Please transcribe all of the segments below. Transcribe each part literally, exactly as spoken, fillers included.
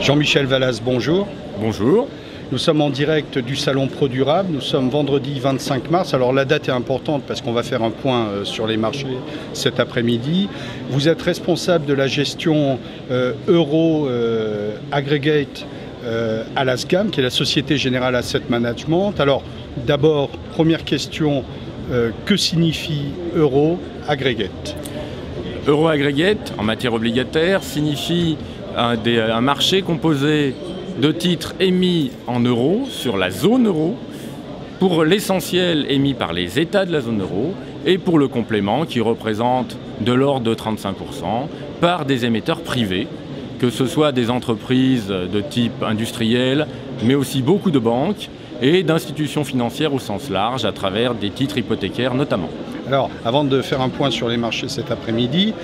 Jean-Michel Vallas, bonjour. Bonjour. Nous sommes en direct du Salon ProDurable. Nous sommes vendredi vingt-cinq mars. Alors la date est importante parce qu'on va faire un point sur les marchés cet après-midi. Vous êtes responsable de la gestion euh, Euro euh, Aggregate euh, à l'Asgam, qui est la Société Générale Asset Management. Alors d'abord, première question, euh, que signifie Euro Aggregate? Euro Aggregate, en matière obligataire, signifie un, des, un marché composé de titres émis en euros sur la zone euro, pour l'essentiel émis par les États de la zone euro, et pour le complément qui représente de l'ordre de trente-cinq pour cent par des émetteurs privés, que ce soit des entreprises de type industriel, mais aussi beaucoup de banques et d'institutions financières au sens large, à travers des titres hypothécaires notamment. Alors, avant de faire un point sur les marchés cet après-midi,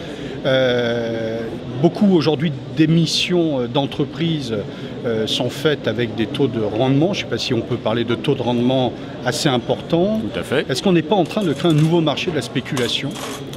euh, beaucoup aujourd'hui d'émissions d'entreprises euh, sont faites avec des taux de rendement. Je ne sais pas si on peut parler de taux de rendement assez importants. Tout à fait. Est-ce qu'on n'est pas en train de créer un nouveau marché de la spéculation ?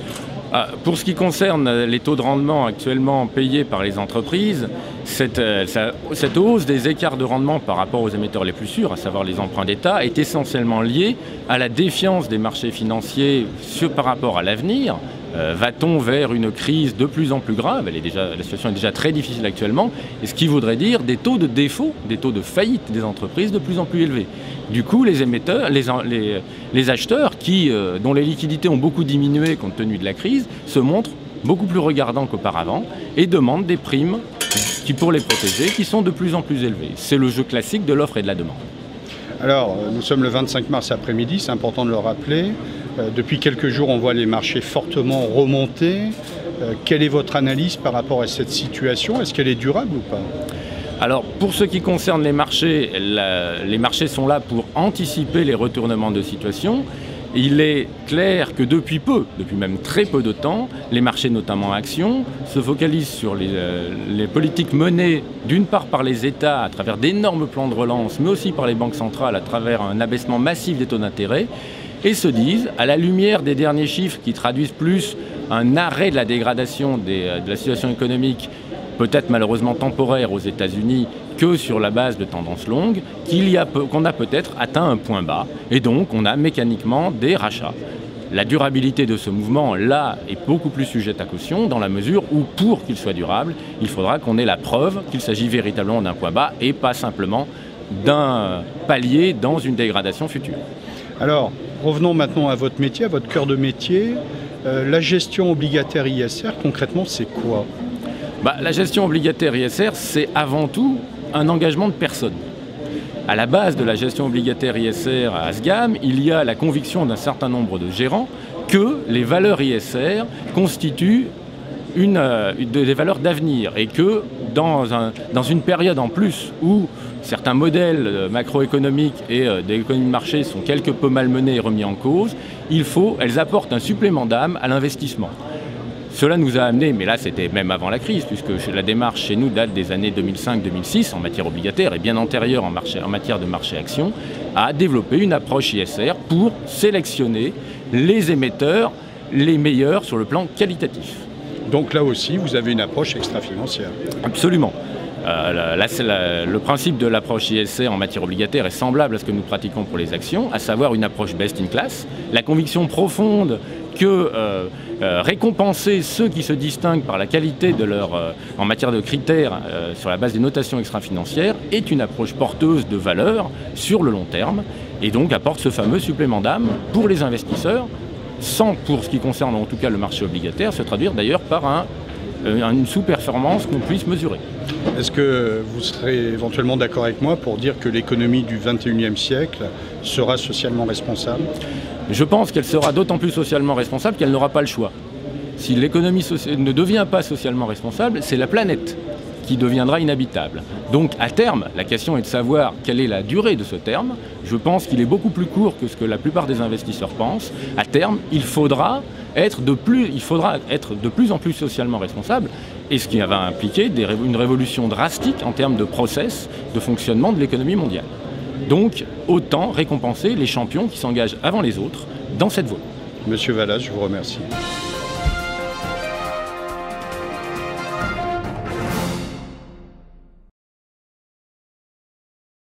Ah, pour ce qui concerne les taux de rendement actuellement payés par les entreprises, cette, euh, cette hausse des écarts de rendement par rapport aux émetteurs les plus sûrs, à savoir les emprunts d'État, est essentiellement liée à la défiance des marchés financiers sur, par rapport à l'avenir. Euh, va-t-on vers une crise de plus en plus grave? Elle est déjà, la situation est déjà très difficile actuellement, et ce qui voudrait dire des taux de défaut, des taux de faillite des entreprises de plus en plus élevés. Du coup, les émetteurs, les, les, les acheteurs, qui, euh, dont les liquidités ont beaucoup diminué compte tenu de la crise, se montrent beaucoup plus regardants qu'auparavant et demandent des primes qui, pour les protéger, qui sont de plus en plus élevées. C'est le jeu classique de l'offre et de la demande. Alors, nous sommes le vingt-cinq mars après-midi, c'est important de le rappeler. Euh, depuis quelques jours, on voit les marchés fortement remonter. Euh, quelle est votre analyse par rapport à cette situation? Est-ce qu'elle est durable ou pas? Alors, pour ce qui concerne les marchés, la, les marchés sont là pour anticiper les retournements de situation. Il est clair que depuis peu, depuis même très peu de temps, les marchés, notamment actions, se focalisent sur les, euh, les politiques menées d'une part par les États à travers d'énormes plans de relance, mais aussi par les banques centrales à travers un abaissement massif des taux d'intérêt, et se disent, à la lumière des derniers chiffres qui traduisent plus un arrêt de la dégradation des, de la situation économique, peut-être malheureusement temporaire aux États-Unis, que sur la base de tendances longues, qu'il y a, qu'on a peut-être atteint un point bas, et donc on a mécaniquement des rachats. La durabilité de ce mouvement, là, est beaucoup plus sujette à caution, dans la mesure où, pour qu'il soit durable, il faudra qu'on ait la preuve qu'il s'agit véritablement d'un point bas, et pas simplement d'un palier dans une dégradation future. Alors, revenons maintenant à votre métier, à votre cœur de métier. Euh, la gestion obligataire I S R, concrètement, c'est quoi ? Bah, la gestion obligataire I S R, c'est avant tout un engagement de personne. À la base de la gestion obligataire I S R à Asgam, il y a la conviction d'un certain nombre de gérants que les valeurs I S R constituent une, euh, des valeurs d'avenir, et que dans, un, dans une période en plus où certains modèles macroéconomiques et euh, des économies de marché sont quelque peu malmenés et remis en cause, il faut, elles apportent un supplément d'âme à l'investissement. Cela nous a amené, mais là c'était même avant la crise, puisque la démarche chez nous date des années deux mille cinq deux mille six en matière obligataire et bien antérieure en, marché, en matière de marché-action, à développer une approche I S R pour sélectionner les émetteurs les meilleurs sur le plan qualitatif. Donc là aussi, vous avez une approche extra-financière. Absolument. Euh, là, c'est la, le principe de l'approche I S R en matière obligataire est semblable à ce que nous pratiquons pour les actions, à savoir une approche best in class, la conviction profonde que euh, euh, récompenser ceux qui se distinguent par la qualité de leur, euh, en matière de critères euh, sur la base des notations extra-financières est une approche porteuse de valeur sur le long terme, et donc apporte ce fameux supplément d'âme pour les investisseurs, sans, pour ce qui concerne en tout cas le marché obligataire, se traduire d'ailleurs par un, euh, une sous-performance qu'on puisse mesurer. Est-ce que vous serez éventuellement d'accord avec moi pour dire que l'économie du vingt et unième siècle sera socialement responsable ? Je pense qu'elle sera d'autant plus socialement responsable qu'elle n'aura pas le choix. Si l'économie ne devient pas socialement responsable, c'est la planète qui deviendra inhabitable. Donc à terme, la question est de savoir quelle est la durée de ce terme. Je pense qu'il est beaucoup plus court que ce que la plupart des investisseurs pensent. À terme, il faudra être de plus, il faudra être de plus en plus socialement responsable, et ce qui va impliquer des, une révolution drastique en termes de process de fonctionnement de l'économie mondiale. Donc autant récompenser les champions qui s'engagent avant les autres dans cette voie. Monsieur Vallas, je vous remercie.